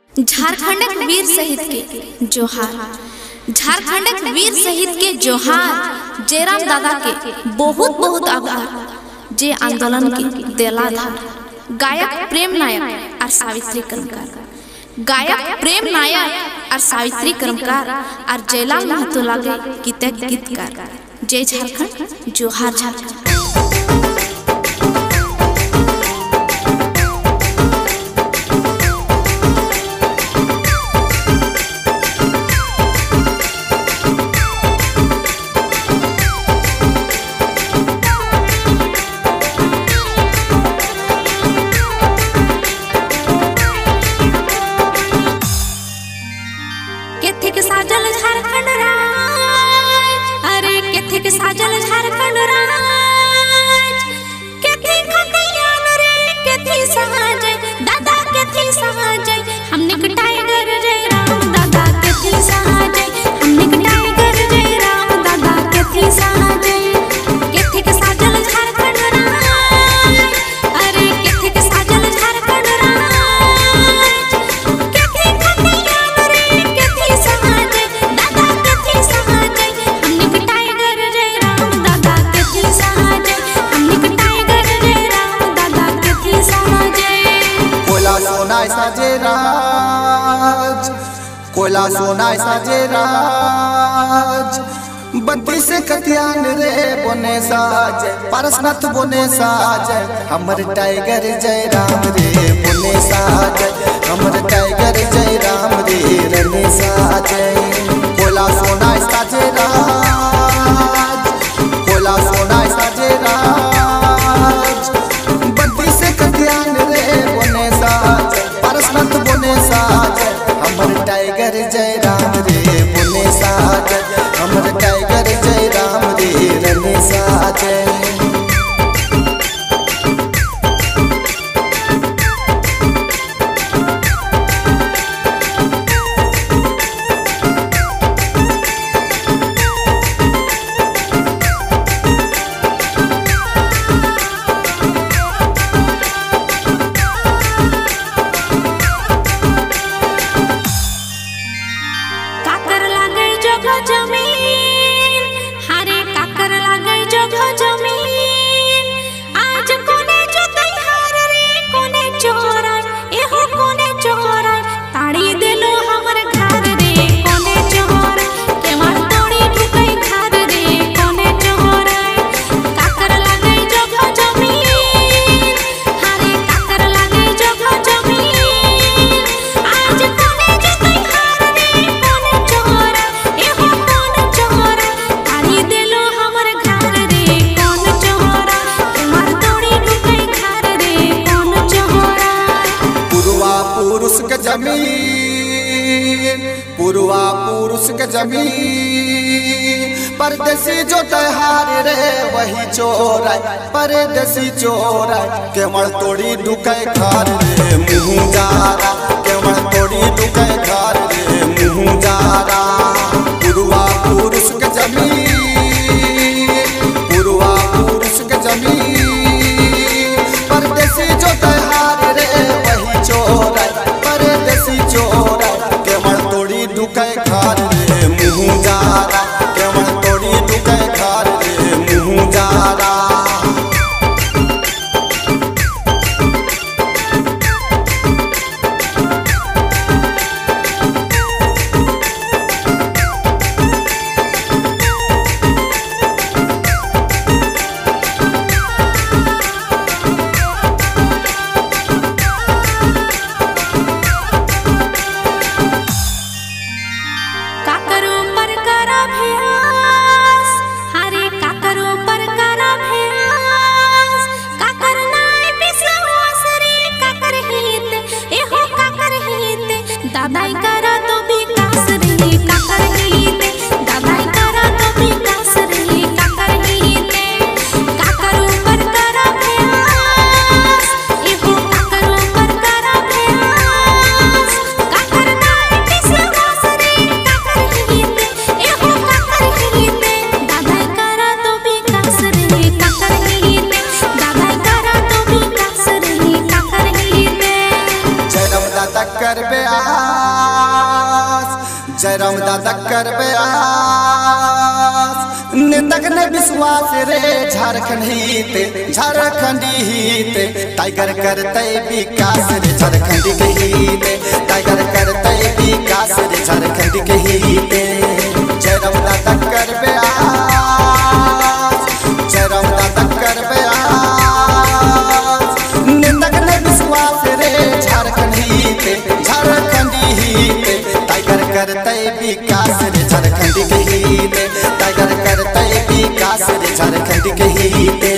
झारखंड वीर शहीद के जोहार। झारखंड वीर शहीद के जोहार। जयराम दादा के बहुत बहुत आभार जे आंदोलन के देलाधार। गायक प्रेम नायक और सावित्री कर्मकार। गायक प्रेम नायक और सावित्री कर्मकार और जयलाल महतो लागे गीतकार। जय झारखंड, जोहार झारखंड। साजल झारखंड राज, अरे केथिक साजल झारखंड राज। केथी खतियान रे केथी सहजय दादा केथी सहजय। हमने के टाइगर जय राम दादा केथी सहजय। हमने के टाइगर जय राम दादा केथी सहजय। केथिक साजल झारखंड राज, अरे केथिक साजल झारखंड राज। केथी खतियान रे केथी सहजय दादा केथी सहजय। हमने के टाइगर जय राम दादा केथी सहजय। हमने के टाइगर जय राम दादा केथी सहजय। कोयला सोना साजे राज, कोयला सोना साजे राज। बत्ती से कतियान रे बोने साजे, परसनाथ बोने साजे। हमर टाइगर जय राम रे बोने साजे। हमर टाइगर जय राम रे रने साजे। कोयला सोना साजे राज, कोयला सोना साजे राज। बत्ती से कतियान रे बोने साजे, परसनाथ बोने साजे। हमर टाइगर जय राम रे बोने साजे। हमर टाइगर जय राम रे रने साजे। काकर लागे जगह जमीन, हरे काकर लागे जगह जमीन। आज कोने जोतई हार रे कोने चोराय, एहो कोने चोराय। ताड़ी देलो हमर घर रे कोने चोराय। केवाड़ तोड़ी ढुकई घर रे कोने चोराय। काकर लागे जगह जमीन, हरे काकर लागे जगह जमीन। आज कोने जोतई हार रे कोने चोराय, एहो कोने चोराय। ताड़ी देलो हमर घर रे कोने चोराय। केवाड़ तोड़ी ढुकई घर रे कोने चोराय। पूर्वा पुरुष के जमीन, पूर्वा पुरुष के जमीन। परदेसी जो त्योहार रे वही चोराय, परदेसी चोराय। केवड़ तोड़ी ढुकै घर रे मुँह जारा। केवड़ तोड़ी ढुकै घर रे मुँह जारा। पूर्वा पुरुष के जमीन, पूर्वा पुरुष के जमीन। परदेसी जो त्योहार रे वही चोराय, परदेसी चोराय। केवड़ तोड़ी ढुकै घर रे मुँह जारा। केवड़ तोड़ी ढुकै घर रे मुँह जारा। कर ब्यास, जयराम दादा कर ब्यास। नेतक ने विश्वास रे झारखंड हिते, झारखंडी हिते टाइगर करते विकास रे झारखंड के हिते, टाइगर करते विकास रे झारखंड के हिते। जयराम दादा कर ब्यास, जयराम दादा कर ब्यास। नेतक ने विश्वास रे झारखंड हिते, झारखंडी हिते टाइगर करते विकास रे झारखंड के हिते, टाइगर करते विकास रे झारखंड के हिते।